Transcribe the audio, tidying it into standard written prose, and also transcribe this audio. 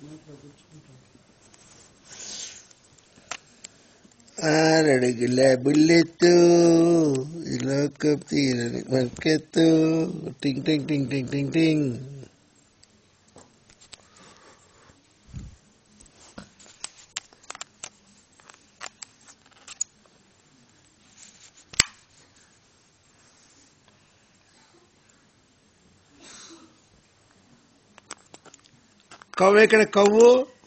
ఆరడుగుల బుల్లెత్తు లోకం తీరని మక్కెత్తు టింగ్ టింగ్ టింగ్ టింగ్ టింగ్ టింగ్. కవ్వు ఎక్కడ కవ్వు